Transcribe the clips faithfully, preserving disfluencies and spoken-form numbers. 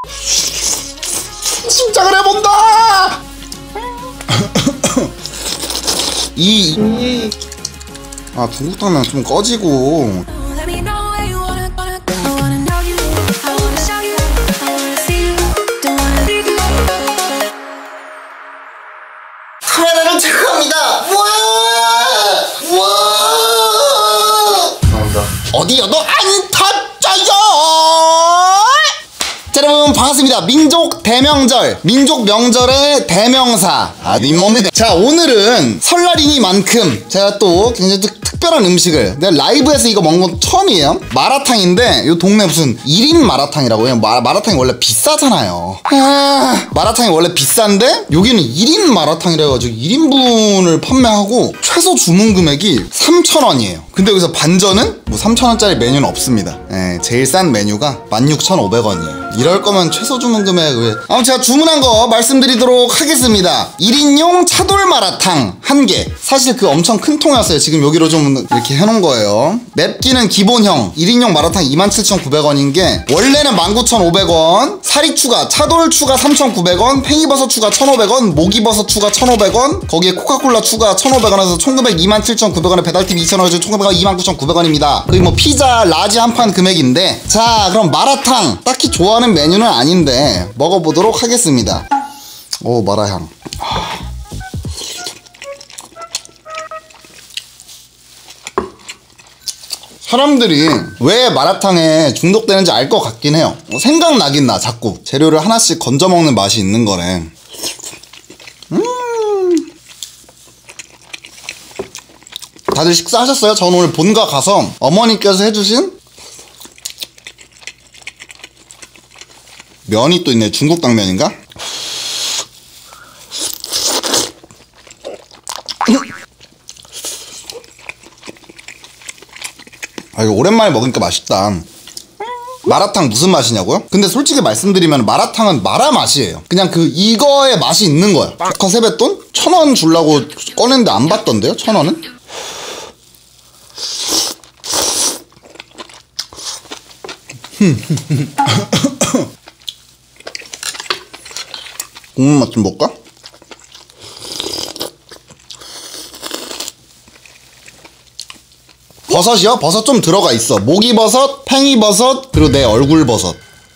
심장을 해본다. 이 아 중국 당면 좀 꺼지고. 카메라를 체크합니다. 와! 와! 감사합니다. 어디여도 안 터져요. 자, 여러분 반갑습니다. 민족 대명절, 민족 명절의 대명사 아 잇몸이네. 자, 오늘은 설날이니만큼 제가 또 굉장히 특, 특별한 음식을, 내가 라이브에서 이거 먹은 건 처음이에요. 마라탕인데 요 동네 무슨 일 인 마라탕이라고 해요. 마, 마라탕이 원래 비싸잖아요. 아, 마라탕이 원래 비싼데 여기는 일 인 마라탕이라 해가지고 일 인분을 판매하고 최소 주문 금액이 삼천 원이에요 근데 여기서 반전은 뭐 삼천 원짜리 메뉴는 없습니다. 예, 제일 싼 메뉴가 만 육천오백 원이에요 이럴 거면 최소 주문 금액 왜? 아무튼 제가 주문한 거 말씀드리도록 하겠습니다. 일 인용 차돌 마라탕 한 개. 사실 그 엄청 큰 통이었어요. 지금 여기로 좀 이렇게 해놓은 거예요. 맵기는 기본형 일 인용 마라탕 이만 칠천구백 원인 게 원래는 만 구천오백 원, 사리 추가, 차돌 추가 삼천구백 원, 팽이버섯 추가 천오백 원, 목이버섯 추가 천오백 원, 거기에 코카콜라 추가 천오백 원에서 총금액 이만 칠천구백 원에 배달팁 이천 원, 총금액 이만 구천구백 원입니다. 거의 뭐 피자 라지 한 판 금액인데, 자 그럼 마라탕 딱히 좋아하는 메뉴는 아닌데 먹어보도록 하겠습니다. 오, 마라향. 사람들이 왜 마라탕에 중독되는지 알 것 같긴 해요. 생각나긴 나. 자꾸 재료를 하나씩 건져 먹는 맛이 있는 거네. 음. 다들 식사하셨어요? 저는 오늘 본가 가서 어머니께서 해주신 면이 또 있네. 중국 당면인가? 아, 이거 오랜만에 먹으니까 맛있다. 마라탕 무슨 맛이냐고요? 근데 솔직히 말씀드리면 마라탕은 마라 맛이에요. 그냥 그 이거의 맛이 있는 거야. 조카 세뱃돈? 천 원 주려고 꺼냈는데 안 받던데요? 천 원은? 국물 맛 좀 볼까? 버섯이요? 버섯 좀 들어가 있어. 목이버섯, 팽이버섯, 그리고 내 얼굴 버섯.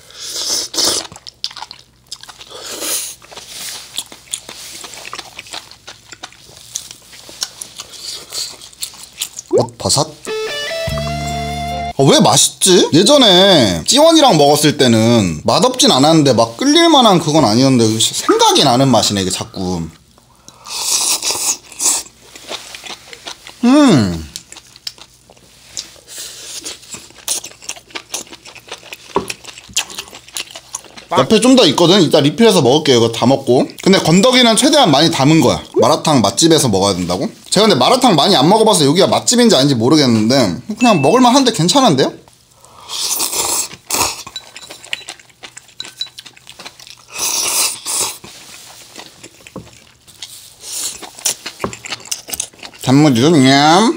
어, 버섯? 어, 왜 맛있지? 예전에 찌원이랑 먹었을 때는 맛없진 않았는데 막 끌릴만한 그건 아니었는데 생각이 나는 맛이네 이게 자꾸. 음 옆에 좀 더 있거든? 이따 리필해서 먹을게요. 이거 다 먹고. 근데 건더기는 최대한 많이 담은 거야. 마라탕 맛집에서 먹어야 된다고? 제가 근데 마라탕 많이 안 먹어봐서 여기가 맛집인지 아닌지 모르겠는데 그냥 먹을만 한데 괜찮은데요? 단무지 좀 냠.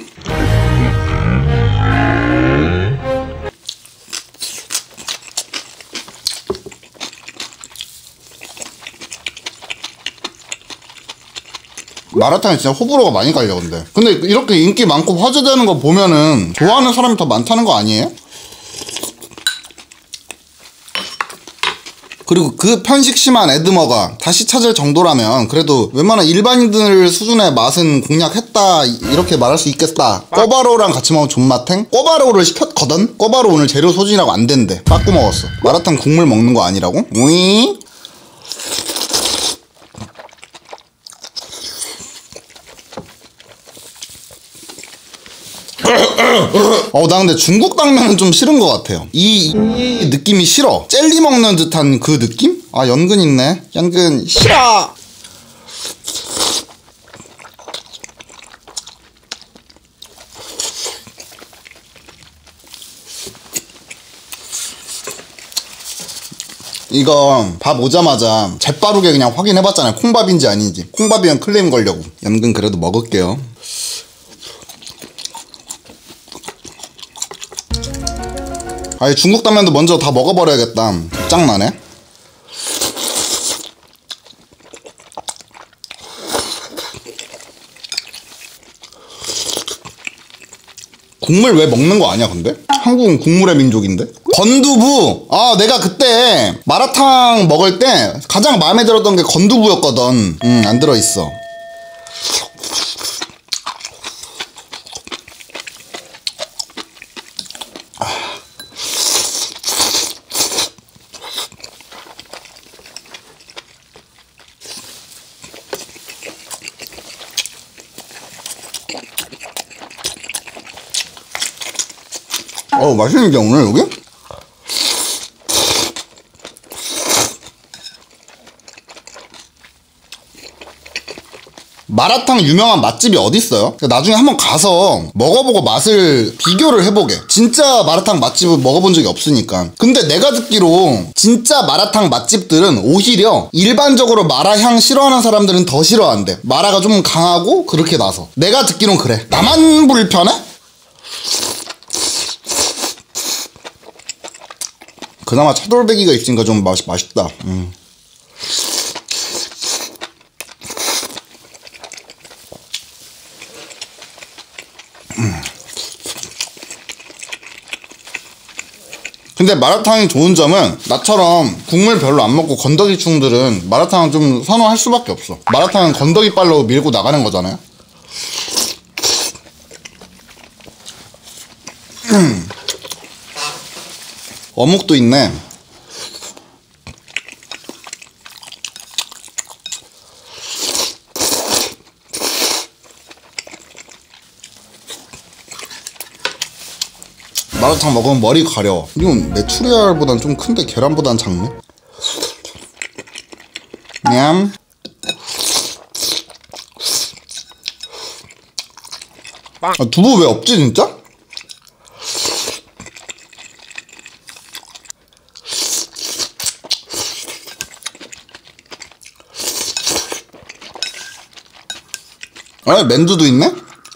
마라탕이 진짜 호불호가 많이 갈려. 근데 근데 이렇게 인기 많고 화제되는 거 보면은 좋아하는 사람이 더 많다는 거 아니에요? 그리고 그 편식 심한 에드머가 다시 찾을 정도라면 그래도 웬만한 일반인들 수준의 맛은 공략했다 이렇게 말할 수 있겠다. 꼬바로우랑 같이 먹으면 존맛탱? 꼬바로우를 시켰거든? 꼬바로우 오늘 재료 소진이라고 안 된대. 빠꾸 먹었어. 마라탕 국물 먹는 거 아니라고? 우이. 어, 나 근데 중국 당면은 좀 싫은 것 같아요. 이, 이 느낌이 싫어. 젤리 먹는 듯한 그 느낌? 아, 연근 있네. 연근 싫어. 이거 밥 오자마자 재빠르게 그냥 확인해봤잖아요. 콩밥인지 아닌지. 콩밥이면 클레임 걸려고. 연근 그래도 먹을게요. 아니 중국 당면도 먼저 다 먹어버려야겠다. 짱나네. 국물 왜 먹는 거 아니야 근데? 한국은 국물의 민족인데? 건두부! 아 내가 그때 마라탕 먹을 때 가장 마음에 들었던 게 건두부였거든. 음 안 들어있어. 어 맛있는데 오늘 여기? 마라탕 유명한 맛집이 어딨어요? 나중에 한번 가서 먹어보고 맛을 비교를 해보게. 진짜 마라탕 맛집을 먹어본 적이 없으니까. 근데 내가 듣기로 진짜 마라탕 맛집들은 오히려 일반적으로 마라향 싫어하는 사람들은 더 싫어한대. 마라가 좀 강하고 그렇게 나서. 내가 듣기론 그래. 나만 불편해? 그나마 차돌배기가 있으니까 좀 맛, 맛있다. 음. 음. 근데 마라탕이 좋은 점은 나처럼 국물 별로 안 먹고 건더기충들은 마라탕은 좀 선호할 수밖에 없어. 마라탕은 건더기빨로 밀고 나가는 거잖아요. 음. 어묵도 있네. 마라탕 먹으면 머리 가려워. 이건 메추리알보단 좀 큰데 계란보단 작네. 냠. 아, 두부 왜 없지 진짜? 아, 맨두도 있네?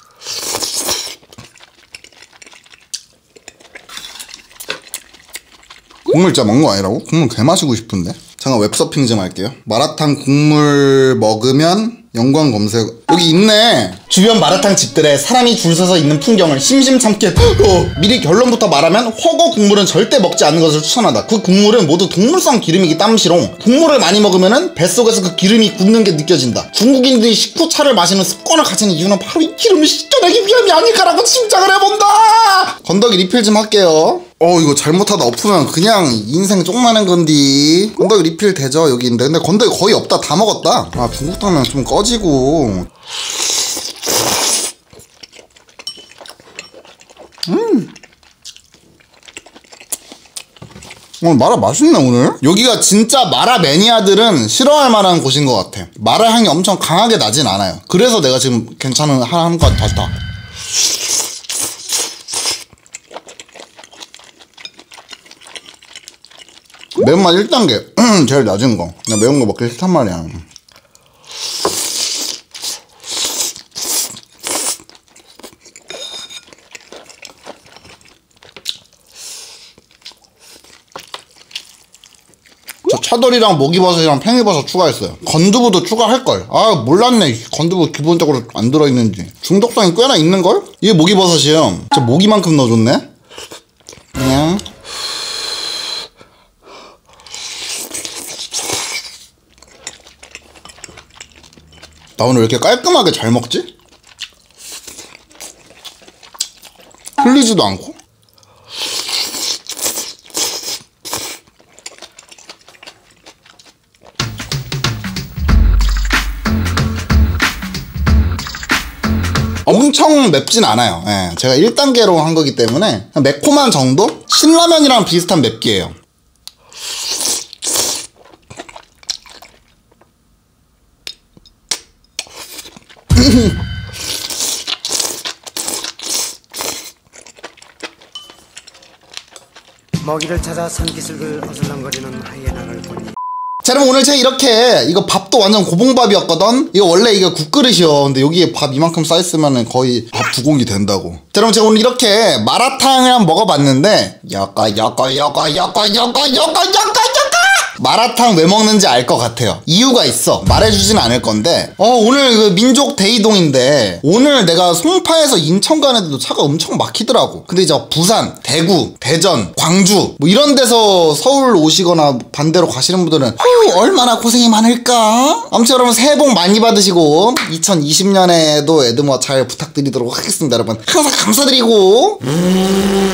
국물 진짜 먹는 거 아니라고? 국물 개 마시고 싶은데? 잠깐 웹서핑 좀 할게요. 마라탕 국물 먹으면 연관 검색. 여기 있네. 주변 마라탕 집들에 사람이 줄 서서 있는 풍경을 심심찮게 어, 미리 결론부터 말하면 허거 국물은 절대 먹지 않는 것을 추천한다. 그 국물은 모두 동물성 기름이기 땀시롱. 국물을 많이 먹으면 뱃속에서 그 기름이 굳는 게 느껴진다. 중국인들이 식후차를 마시는 습관을 가진 이유는 바로 이 기름을 씻겨내기 위함이 아닐까라고 짐작을 해본다. 건더기 리필 좀 할게요. 어 이거 잘못하다 엎으면 그냥 인생 쪽나는 건디. 건더기 리필 되죠 여기 있는데. 근데 건더기 거의 없다. 다 먹었다. 아 중국 당면 좀 꺼지고. 음 오늘 마라 맛있네 오늘. 여기가 진짜 마라 매니아들은 싫어할 만한 곳인 것 같아. 마라 향이 엄청 강하게 나진 않아요. 그래서 내가 지금 괜찮은 하는 것 같아. 매운맛 일 단계 제일 낮은 거. 나 매운 거 먹기 싫단 말이야. 저 차돌이랑 목이버섯이랑 팽이버섯 추가했어요. 건두부도 추가할걸. 아 몰랐네. 건두부 기본적으로 안 들어있는지. 중독성이 꽤나 있는걸? 이게 목이버섯이에요. 진짜 모기만큼 넣어줬네. 그냥 나 오늘 왜 이렇게 깔끔하게 잘 먹지? 흘리지도 않고? 엄청 맵진 않아요. 예, 제가 일 단계로 한 거기 때문에 매콤한 정도? 신라면이랑 비슷한 맵기예요. 먹이를 찾아 산기슭을 어슬렁거리는 하이에나를 보니. 자 여러분 오늘 제가 이렇게 이거 밥도 완전 고봉밥이었거든. 이거 원래 이거 국그릇이요. 근데 여기에 밥 이만큼 쌓였으면 거의 밥 두 공기 된다고. 자 여러분 제가 오늘 이렇게 마라탕을 한번 먹어봤는데 야까 야까 야까 야까 야까 야까 야까 야까 마라탕 왜 먹는지 알 것 같아요. 이유가 있어. 말해주진 않을 건데 어 오늘 그 민족 대이동인데 오늘 내가 송파에서 인천 가는데도 차가 엄청 막히더라고. 근데 이제 부산, 대구, 대전, 광주 뭐 이런 데서 서울 오시거나 반대로 가시는 분들은 어, 얼마나 고생이 많을까. 아무튼 여러분 새해 복 많이 받으시고 이천이십 년에도 에드머 잘 부탁드리도록 하겠습니다. 여러분 항상 감사드리고 음...